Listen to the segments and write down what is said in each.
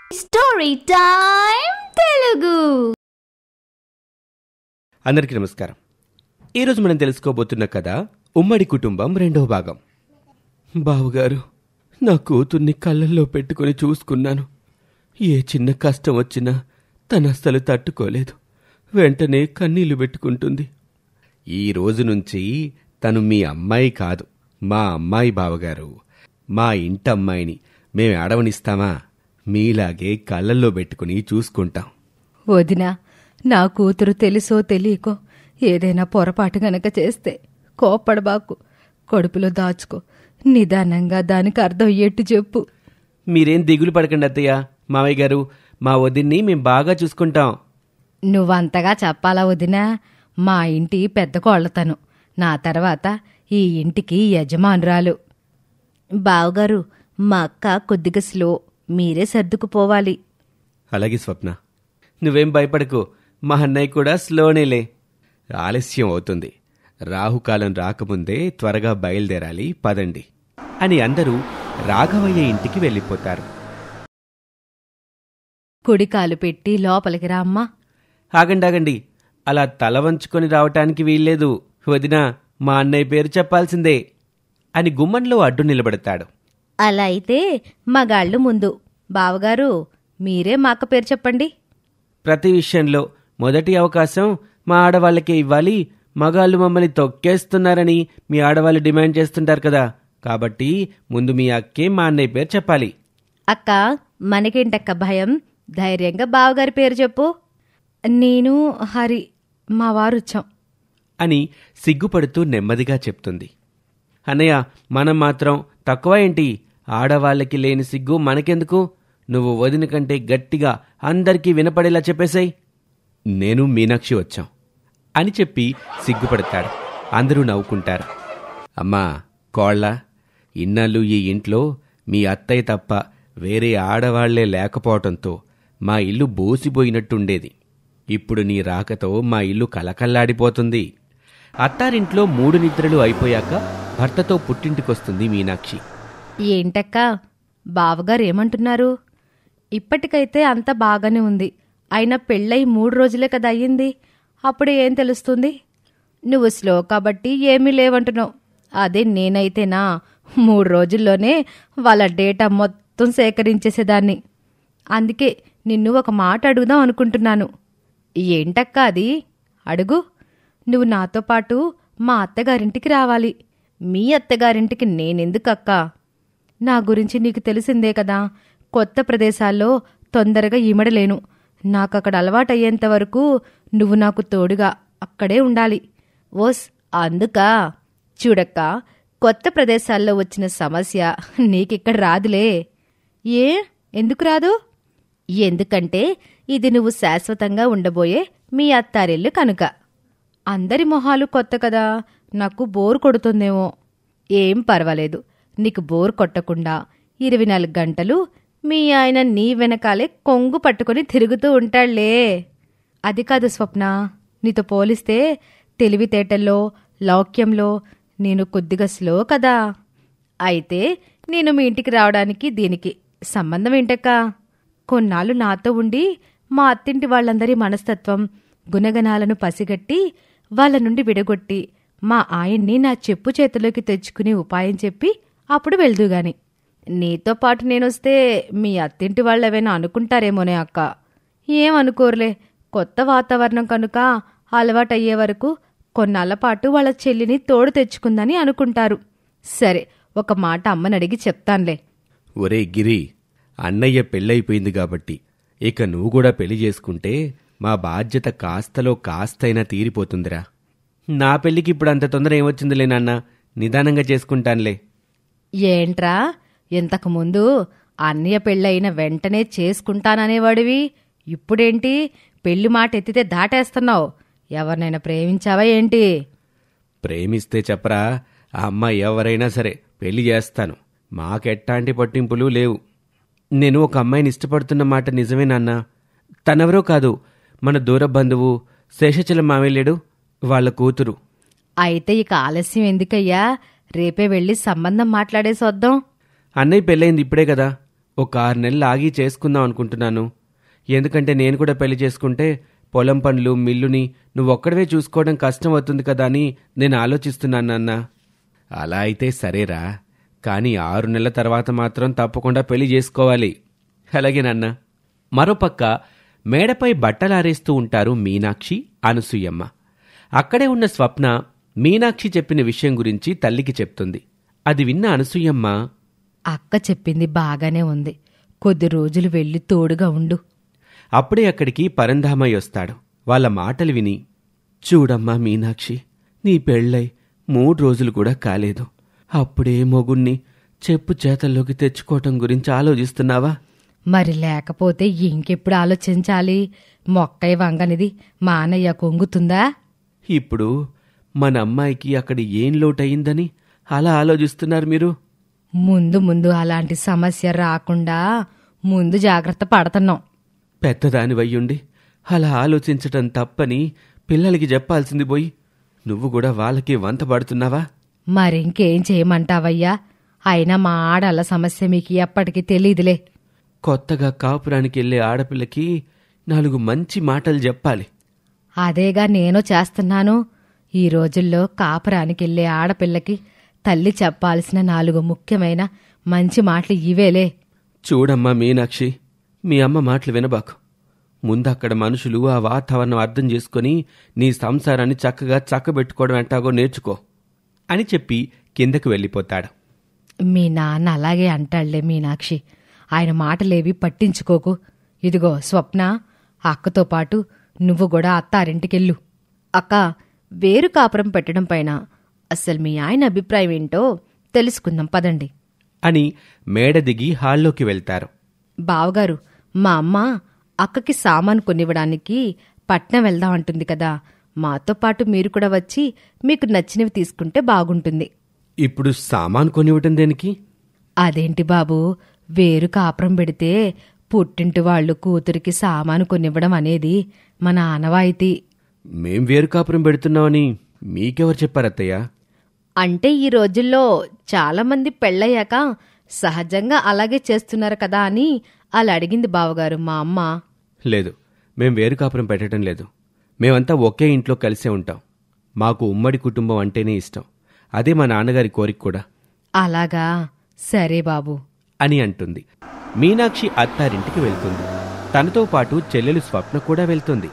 Story time Telugu. అందరికీ నమస్కారం. ఈరోజు మనం తెలుసుకోబోతున్న కథ ఉమ్మడి కుటుంబం 2వ భాగం. బావుగారు, నా కూతుర్ని కళ్ళల్లో పెట్టుకుని చూసుకున్నాను. ఏ చిన్న కష్టం వచ్చినా తను అస్సలు తట్టుకోలేదు. వెంటనే కన్నీళ్లు పెట్టుకుంటుంది. ఈ రోజు నుంచి తను మీ అమ్మాయి కాదు, మా అమ్మాయి. బావగారు, మా ఇంటమ్మాయిని మేము ఆడవనిస్తామా? మీలాగే కళ్ళల్లో పెట్టుకుని చూసుకుంటాం. వదినా, నా కూతురు తెలుసో తెలియకో ఏదైనా పొరపాటు గనక చేస్తే కోప్పడబాకు, కడుపులో దాచుకో. నిదానంగా దానికి అర్థం అయ్యేట్టు చెప్పు. మీరేం దిగులు పడకండి అత్తయ్య. మావయ్య గారు, మా వదిన్ని మేం బాగా చూసుకుంటాం. నువ్వంతగా చెప్పాలా వదినా? మా ఇంటి పెద్ద కోళ్లతను, నా తర్వాత ఈ ఇంటికి యజమానురాలు. బావగారు, మా అక్క కొద్దిగా స్లో, మీరే సర్దుకుపోవాలి. అలాగే స్వప్న, నువ్వేం భయపడకు. మా అన్నయ్య కూడా స్లోనేలే. ఆలస్యం అవుతుంది. రాహుకాలం రాకముందే త్వరగా బయలుదేరాలి, పదండి అని అందరూ రాఘవయ్య ఇంటికి వెళ్ళిపోతారు. కుడికాలు పెట్టి లోపలికి రా అమ్మా. ఆగండి, అలా తల వంచుకొని రావటానికి వీల్లేదు. వదినా, మా అన్నయ్య పేరు చెప్పాల్సిందే అని గుమ్మంలో అడ్డు నిలబడతాడు. అలా అయితే మగాళ్ళు ముందు. బావగారు, మీరే మా అక్క పేరు చెప్పండి. ప్రతి విషయంలో మొదటి అవకాశం మా ఆడవాళ్ళకే ఇవ్వాలి. మగాళ్ళు మమ్మల్ని తొక్కేస్తున్నారని మీ ఆడవాళ్ళు డిమాండ్ చేస్తుంటారు కదా, కాబట్టి ముందు మీ అక్కే మా అన్నయ్య పేరు చెప్పాలి. అక్క, మనకేంటక్క భయం? ధైర్యంగా బావగారి పేరు చెప్పు. నేను హరి, మా వారుచ్చాం అని సిగ్గుపడుతూ నెమ్మదిగా చెప్తుంది. అన్నయ్య, మనం మాత్రం తక్కువ ఏంటి? ఆడవాళ్ళకి లేని సిగ్గు మనకెందుకు? నువ్వు వదిన కంటే గట్టిగా అందరికీ వినపడేలా చెప్పేశాయి. నేను మీనాక్షి వచ్చాం అని చెప్పి సిగ్గుపడతాడు. అందరూ నవ్వుకుంటారు. అమ్మా కోళ్ళ, ఇన్నాళ్ళు ఈ ఇంట్లో మీ అత్తయ్య తప్ప వేరే ఆడవాళ్లే లేకపోవటంతో మా ఇల్లు బోసిపోయినట్టుండేది. ఇప్పుడు నీ రాకతో మా ఇల్లు కలకల్లాడిపోతుంది. అత్తారింట్లో 3 నిద్రలు అయిపోయాక భర్తతో పుట్టింటికొస్తుంది మీనాక్షి. ఏంటక్క, బావగారు ఏమంటున్నారు? ఇప్పటికైతే అంత బాగానే ఉంది. అయినా పెళ్ళై 3 రోజులే కదా అయ్యింది. అప్పుడే ఏం తెలుస్తుంది? నువ్వు స్లో కాబట్టి ఏమీ లేవంటున్నావు. అదే నేనైతేనా 3 రోజుల్లోనే వాళ్ళ డేటా మొత్తం సేకరించేసేదాన్ని. అందుకే నిన్ను ఒక మాట అడుగుదాం అనుకుంటున్నాను. ఏంటక్క అది? అడుగు. నువ్వు నాతో పాటు మా అత్తగారింటికి రావాలి. మీ అత్తగారింటికి నేనెందుకక్కా? నా గురించి నీకు తెలిసిందే కదా. కొత్త ప్రదేశాల్లో తొందరగా ఈమడలేను. నాకక్కడ అలవాటయ్యేంతవరకు నువ్వు నాకు తోడుగా అక్కడే ఉండాలి. ఓస్, అందుకా? చూడక్క, కొత్త ప్రదేశాల్లో వచ్చిన సమస్య నీకిక్కడ రాదులే. ఏ, ఎందుకు రాదు? ఎందుకంటే ఇది నువ్వు శాశ్వతంగా ఉండబోయే మీ అత్తారిల్లు కనుక. అందరి మొహాలు కొత్త కదా, నాకు బోర్ కొడుతుందేమో. ఏం పర్వాలేదు, నీకు బోర్ కొట్టకుండా 24 గంటలు మీ ఆయన నీ వెనకాలే కొంగు పట్టుకుని తిరుగుతూ ఉంటాళ్లే. అది కాదు స్వప్న, నీతో పోలిస్తే తెలివితేటల్లో, లౌక్యంలో నేను కొద్దిగా స్లో కదా. అయితే నేను మీ ఇంటికి రావడానికి దీనికి సంబంధం ఏంటక్కా? కొన్నాళ్ళు నాతో ఉండి మా అత్తింటి వాళ్ళందరి మనస్తత్వం, గుణగణాలను పసిగట్టి వాళ్ళ నుండి విడగొట్టి మా ఆయన్ని నా చెప్పు చేతిలోకి తెచ్చుకునే ఉపాయం చెప్పి అప్పుడు వెళ్దుగాని. నీతో పాటు నేనొస్తే మీ అత్తింటి వాళ్ళేమైనా అనుకుంటారేమోనే అక్క. ఏమనుకోరులే, కొత్త వాతావరణం కనుక అలవాటయ్యే వరకు కొన్నాళ్లపాటు వాళ్ళ చెల్లిని తోడు తెచ్చుకుందని అనుకుంటారు. సరే, ఒక మాట అమ్మనడిగి చెప్తాన్లే. ఒరే గిరి, అన్నయ్య పెళ్ళైపోయింది కాబట్టి ఇక నువ్వు కూడా పెళ్లి చేసుకుంటే మా బాధ్యత కాస్తలో కాస్తైనా తీరిపోతుందిరా. నా పెళ్లికి ఇప్పుడు అంత తొందర ఏమొచ్చిందిలే నాన్న, నిదానంగా చేసుకుంటానులే. ఏంట్రా, ఇంతకుముందు అన్నయ్య పెళ్ళయిన వెంటనే చేసుకుంటాననేవాడివి, ఇప్పుడేంటి పెళ్లి మాట ఎత్తితే దాటేస్తున్నావు? ఎవరినైనా ప్రేమించావా ఏంటి? ప్రేమిస్తే చెప్పరా, ఆ అమ్మాయి ఎవరైనా సరే పెళ్లి చేస్తాను. మాకెట్టాంటి పట్టింపులు లేవు. నేను ఒక అమ్మాయిని ఇష్టపడుతున్న మాట నిజమే నాన్న. తనెవరో కాదు, మన దూర బంధువు శేషచలం మావేలేడు, వాళ్ళ కూతురు. అయితే ఇక ఆలస్యం ఎందుకయ్యా? రేపే వెళ్ళి సంబంధం మాట్లాడేసొద్దాం. అన్నయ్య పెళ్ళయింది ఇప్పుడే కదా, ఒక 6 నెలలు ఆగి చేసుకుందాం అనుకుంటున్నాను. ఎందుకంటే నేను కూడా పెళ్లి చేసుకుంటే పొలం పనులు మిల్లుని నువ్వొక్కడవే చూసుకోవడం కష్టం అవుతుంది కదా అని నేను ఆలోచిస్తున్నాను నాన్న. అలా అయితే సరేరా, కానీ 6 నెలల తర్వాత మాత్రం తప్పకుండా పెళ్లి చేసుకోవాలి. అలాగే నాన్న. మరోపక్క మేడపై బట్టలారేస్తూ ఉంటారు మీనాక్షి, అనసూయమ్మ. అక్కడే ఉన్న స్వప్న మీనాక్షి చెప్పిన విషయం గురించి తల్లికి చెప్తుంది. అది విన్న అనసూయమ్మ, అక్క చెప్పింది బాగానే ఉంది, కొద్ది రోజులు వెళ్ళి తోడుగా ఉండు. అప్పుడే అక్కడికి పరంధామయ్య వస్తాడు. వాళ్ళ మాటలు విని, చూడమ్మా మీనాక్షి, నీ పెళ్ళై 3 రోజులు కూడా కాలేదు, అప్పుడే మొగుణ్ణి చెప్పు చేతల్లోకి తెచ్చుకోవటం గురించి ఆలోచిస్తున్నావా? మరి లేకపోతే ఇంకెప్పుడు ఆలోచించాలి? మొక్కై వంగనిది మానయ్య కొంగుతుందా? ఇప్పుడు మన అమ్మాయికి అక్కడ ఏం లోటయిందని అలా ఆలోచిస్తున్నారు మీరు? ముందు ముందు అలాంటి సమస్య రాకుండా ముందు జాగ్రత్త పడుతున్నాం. పెద్దదానివయ్యుండి అలా ఆలోచించటం తప్పని పిల్లలకి చెప్పాల్సింది పోయి నువ్వు కూడా వాళ్ళకి వంత పడుతున్నావా? మరింకేం చేయమంటావయ్యా? అయినా మా ఆడల సమస్య మీకు ఎప్పటికీ తెలీదులే. కొత్తగా కాపురానికి వెళ్ళే ఆడపిల్లకి 4 మంచి మాటలు చెప్పాలి. అదేగా నేను చేస్తున్నాను. ఈ రోజుల్లో కాపురానికెళ్లే ఆడపిల్లకి తల్లి చెప్పాల్సిన 4 ముఖ్యమైన మంచి మాటలు ఇవేలే. చూడమ్మా మీనాక్షి, మీ అమ్మ మాటలు వినబాకు. ముందక్కడ మనుషులు ఆ వాతావరణం అర్థం చేసుకుని నీ సంసారాన్ని చక్కగా చక్కబెట్టుకోవడం ఎట్టాగో నేర్చుకో అని చెప్పి కిందకు వెళ్ళిపోతాడు. మీ నాన్న అలాగే అంటాళ్లే మీనాక్షి, ఆయన మాటలేవి పట్టించుకోకు. ఇదిగో స్వప్న, అక్కతో పాటు నువ్వు కూడా అత్తారింటికెళ్ళు. అక్క, వేరు కాపురం పెట్టడం పైన అస్సలు మీ ఆయన అభిప్రాయం ఏంటో తెలుసుకుందాం పదండి అని మేడ దిగి హాల్లోకి వెళ్తారు. బావగారు, మా అమ్మ అక్కకి సామాను కొనివ్వడానికి పట్నం వెళ్దాం అంటుంది కదా, మాతో పాటు మీరు కూడా వచ్చి మీకు నచ్చినవి తీసుకుంటే బాగుంటుంది. ఇప్పుడు సామాను కొనివ్వటం దేనికి? అదేంటి బాబు, వేరు కాపురం పెడితే పుట్టింటి వాళ్ళు కూతురికి సామాను కొనివ్వడం అనేది మన ఆనవాయితీ. మేం వేరు కాపురం పెడుతున్నామని మీకెవరు చెప్పారత్తయ్య? అంటే ఈ రోజుల్లో చాలామంది పెళ్ళయ్యాక సహజంగా అలాగే చేస్తున్నారు కదా అని అలా అడిగింది బావగారు మా అమ్మ. లేదు, మేం వేరు కాపురం పెట్టడం లేదు. మేమంతా ఒకే ఇంట్లో కలిసే ఉంటాం. మాకు ఉమ్మడి కుటుంబం అంటేనే ఇష్టం. అదే మా నాన్నగారి కోరిక కూడా. అలాగా, సరే బాబు అని అంటుంది. మీనాక్షి అత్తారింటికి వెళ్తుంది. తనతో పాటు చెల్లెలు స్వప్న కూడా వెళ్తుంది.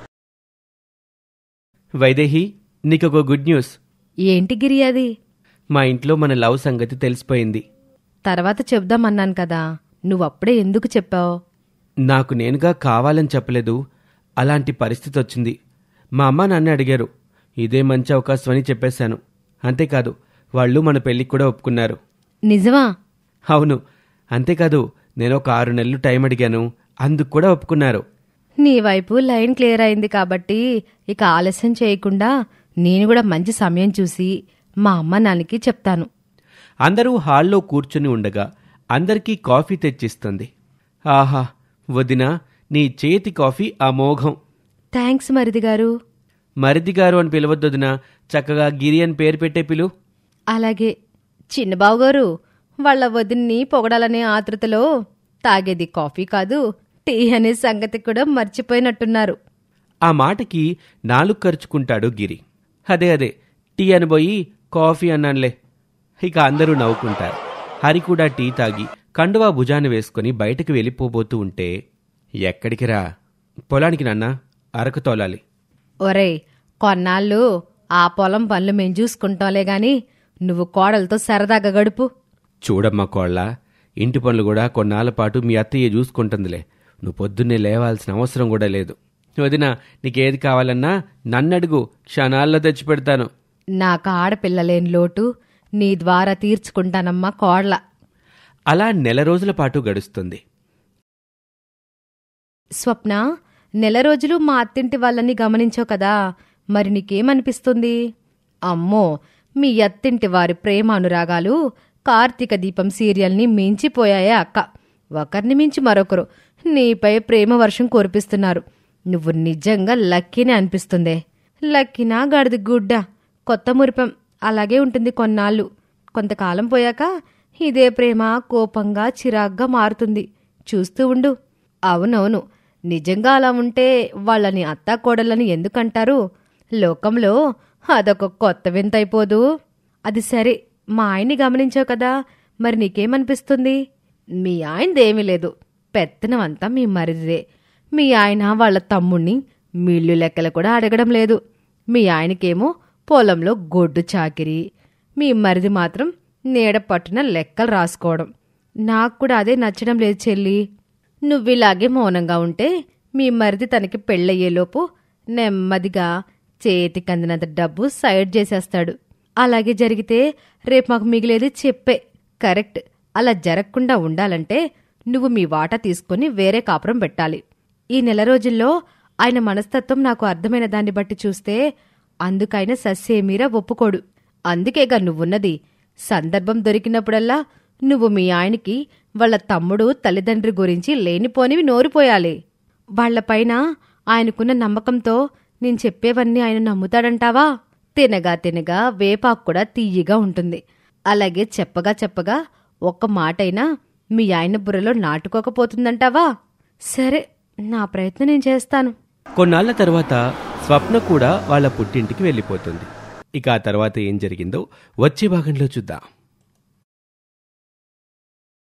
వైదేహి, నీకొక గుడ్ న్యూస్. ఏంటి గిరి అది? మా ఇంట్లో మన లవ్ సంగతి తెలిసిపోయింది. తర్వాత చెప్దామన్నాను కదా, నువ్వప్పుడే ఎందుకు చెప్పావు? నాకు నేనుగా కావాలని చెప్పలేదు, అలాంటి పరిస్థితి వచ్చింది. మా అమ్మ నాన్న అడిగారు, ఇదే మంచి అవకాశం అని చెప్పేశాను. అంతేకాదు, వాళ్ళు మన పెళ్లికి కూడా ఒప్పుకున్నారు. నిజమా? అవును. అంతేకాదు, నేను ఒక 6 నెలలు టైం అడిగాను, అందుకు కూడా ఒప్పుకున్నారు. నీ వైపు లైన్ క్లియర్ అయింది కాబట్టి ఇక ఆలస్యం చేయకుండా నేను కూడా మంచి సమయం చూసి మా అమ్మ నాన్నకి చెప్తాను. అందరూ హాల్లో కూర్చుని ఉండగా అందరికీ కాఫీ తెచ్చిస్తుంది. ఆహా వదినా, నీ చేతి కాఫీ అమోఘం. థ్యాంక్స్ మరిది గారు. మరిది గారు అని పిలవద్దొదినా, చక్కగా గిరి అని పేరు పెట్టే పిలు. అలాగే. చిన్నబావుగారు, వాళ్ళ వదిన్ని పొగడాలనే ఆతృతలో తాగేది కాఫీ కాదు, టీ అనే సంగతి కూడా మర్చిపోయినట్టున్నారు. ఆ మాటకి నాలుగు ఖర్చుకుంటాడు గిరి. అదే టీ అనబోయి కాఫీ అన్నానులే. ఇక అందరూ నవ్వుకుంటారు. హరి కూడా టీ తాగి కండువా భుజాన్ని వేసుకుని బయటకు వెళ్ళిపోబోతూ ఉంటే, ఎక్కడికి రా? పొలానికి నాన్న, అరకు తోలాలి. ఒరేయ్, కొన్నాళ్ళు ఆ పొలం పనులు మేం చూసుకుంటాంలే గాని నువ్వు కోడలతో సరదాగా గడుపు. చూడమ్మా కోళ్ళ, ఇంటి పనులు కూడా కొన్నాళ్ళ పాటు మీ అత్తయ్య చూసుకుంటుందిలే. నువ్వు పొద్దున్నే లేవాల్సిన అవసరం కూడా లేదు. వదినా, నీకేది కావాలన్నా నన్నడుగు, క్షణాల్లో తెచ్చిపెడతాను. నాకు ఆడపిల్లలేని లోటు నీ ద్వారా తీర్చుకుంటానమ్మా కోడ్ల. అలా 1 నెల రోజుల పాటు గడుస్తుంది. స్వప్న, 1 నెల రోజులు మా అత్తింటి వాళ్ళని గమనించావు కదా, మరి నీకేమనిపిస్తుంది? అమ్మో, మీ అత్తింటి వారి ప్రేమ అనురాగాలు కార్తీక దీపం సీరియల్ని మించిపోయాయే అక్క. ఒకరిని మించి మరొకరు నీపై ప్రేమ వర్షం కురిపిస్తున్నారు. నువ్వు నిజంగా లక్కీనే అనిపిస్తుందే. లక్కీనా గడిది గుడ్డ, కొత్త మురిపం అలాగే ఉంటుంది కొన్నాళ్ళు. కొంతకాలం పోయాక ఇదే ప్రేమ కోపంగా చిరాగ్గా మారుతుంది. చూస్తూ ఉండు. అవునవును, నిజంగా అలా ఉంటే వాళ్ళని అత్తాకోడళ్ళని ఎందుకంటారు? లోకంలో అదొక కొత్త వింతైపోదు. అది సరే, మా ఆయన్ని గమనించావు కదా, మరి నీకేమనిపిస్తుంది? మీ ఆయనదేమీ లేదు, పెత్తనమంతా మీ మరిదిదే. మీ ఆయన వాళ్ళ తమ్ముణ్ణి మిల్లు లెక్కలు కూడా అడగడం లేదు. మీ ఆయనకేమో పొలంలో గొడ్డు చాకిరి, మీ మరిది మాత్రం నీడ పట్టున లెక్కలు రాసుకోవడం. నాకు కూడా అదే నచ్చడం లేదు చెల్లి. నువ్విలాగే మౌనంగా ఉంటే మీ మరిది తనకి పెళ్ళయ్యేలోపు నెమ్మదిగా చేతికందినంత డబ్బు సైడ్ చేసేస్తాడు. అలాగే జరిగితే రేపు మాకు మిగిలేది చెప్పే. కరెక్ట్. అలా జరగకుండా ఉండాలంటే నువ్వు మీ వాటా తీసుకుని వేరే కాపురం పెట్టాలి. ఈ నెల రోజుల్లో ఆయన మనస్తత్వం నాకు అర్థమైన దాన్ని బట్టి చూస్తే అందుకైనా సస్సేమీరా ఒప్పుకోడు. అందుకేగా నువ్వున్నది. సందర్భం దొరికినప్పుడల్లా నువ్వు మీ ఆయనకి వాళ్ళ తమ్ముడు తల్లిదండ్రి గురించి లేనిపోనివి నోరిపోయాలి. వాళ్లపైన ఆయనకున్న నమ్మకంతో నేను చెప్పేవన్నీ ఆయన నమ్ముతాడంటావా? తినగా తినగా వేపాకు కూడా తీయగా ఉంటుంది. అలాగే చెప్పగా చెప్పగా ఒక్క మాటైనా మీ ఆయన బుర్రలో నాటుకోకపోతుందంటావా? సరే, నా ప్రయత్నం నేను చేస్తాను. కొన్నాళ్ల తర్వాత స్వప్న కూడా వాళ్ళ పుట్టింటికి వెళ్ళిపోతుంది. ఇక ఆ తర్వాత ఏం జరిగిందో వచ్చే భాగంలో చూద్దాం.